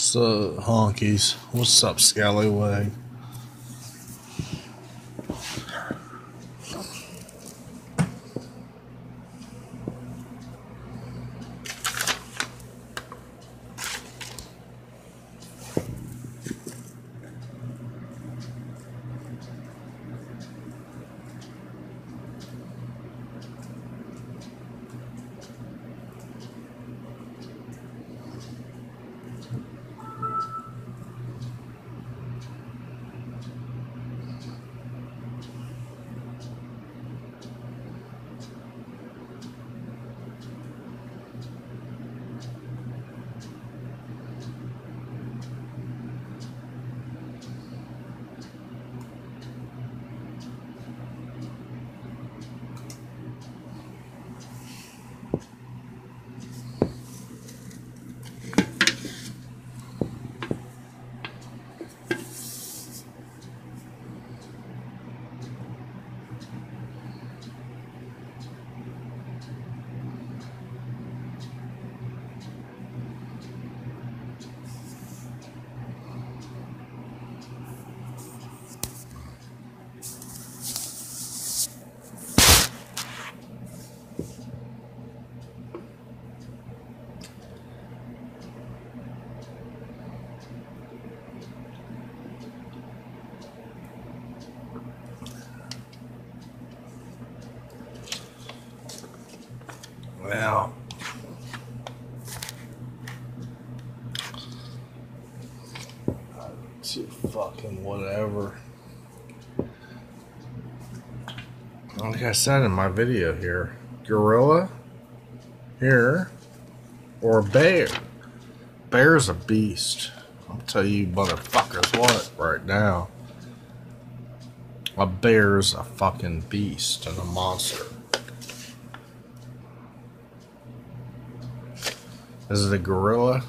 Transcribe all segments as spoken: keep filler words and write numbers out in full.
What's up, honkies? What's up, scallywag? Well, too fucking whatever. Like I said in my video here, gorilla here or bear. Bear's a beast. I'll tell you motherfuckers what right now. A bear's a fucking beast and a monster. Is it a gorilla?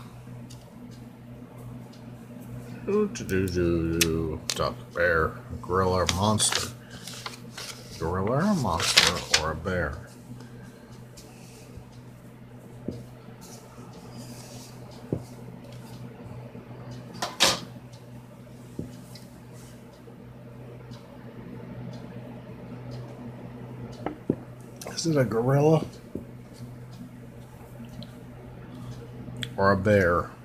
Do do do do. Duck, bear, a gorilla, or monster. Gorilla, or a monster, or a bear. Is it a gorilla? Or a bear?